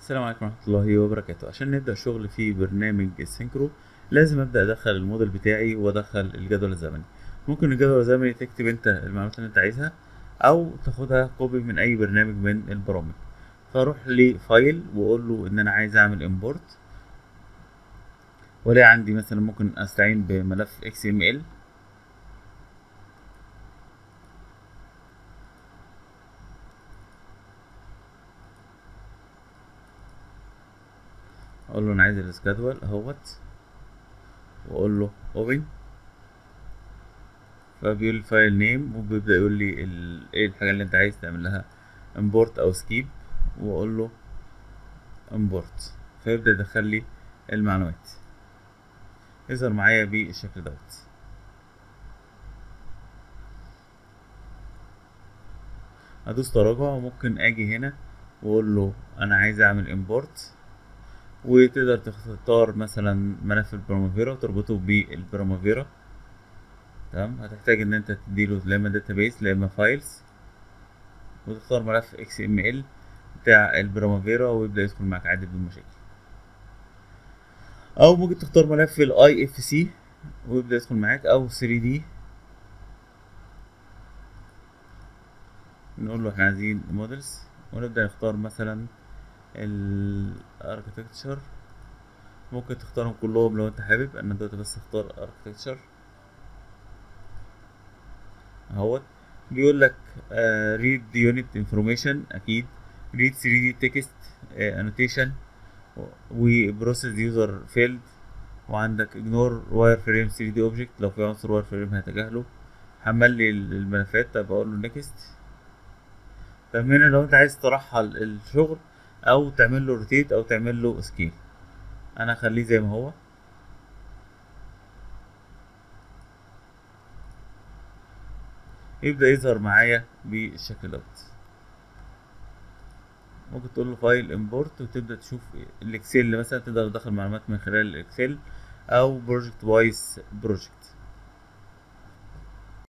السلام عليكم ورحمة الله وبركاته. عشان نبدأ شغل في برنامج السينكرو لازم أبدأ أدخل الموديل بتاعي وأدخل الجدول الزمني. ممكن الجدول الزمني تكتب أنت المعلومات اللي أنت عايزها أو تاخدها كوبي من أي برنامج من البرامج. فأروح لفايل وأقول له إن أنا عايز أعمل إمبورت، ولا عندي مثلا ممكن أستعين بملف XML. أقول له أنا عايز السكادول أهوت وأقول له أوبن، فبيقول لي فايل نيم وبيبدأ يقول لي ايه الحاجة اللي انت عايز تعمل لها امبورت او سكيب، واقول له امبورت فيبدأ يدخل لي المعلومات. يظهر معايا بالشكل دوت. هدوس تراجع وممكن اجي هنا واقول له انا عايز اعمل امبورت، وتقدر تختار مثلا ملف البرامافيرا وتربطه بالبرامافيرا. تمام، هتحتاج ان انت تديله لا اما داتابيس لا اما فايلز، وتختار ملف XML بتاع البرامافيرا ويبدأ يدخل معاك عادي بدون مشاكل. او ممكن تختار ملف الاي اف سي ويبدأ يدخل معاك، او 3 دي نقول له احنا عايزين مودلز ونبدأ نختار مثلا الاركتكتشر. ممكن تختارهم كلهم لو انت حابب. انا دلوقتي بس اختار اركتكتشر اهوت. بيقول لك read the unit information اكيد، read 3D text annotation و process user field، وعندك ignore wireframe 3D object لو في عنصر wireframe هتجاهله. حمل لي الملفات، طب اقول له next. طب هنا لو انت عايز ترحل الشغل او تعمل له روتيت او تعمل له سكيل، انا اخليه زي ما هو. يبدأ يظهر معايا بالشكل دوت. ممكن تقول له فايل امبورت وتبدأ تشوف الاكسل مثلا، تقدر تدخل معلومات من خلال الاكسل او بروجكت وايز بروجكت.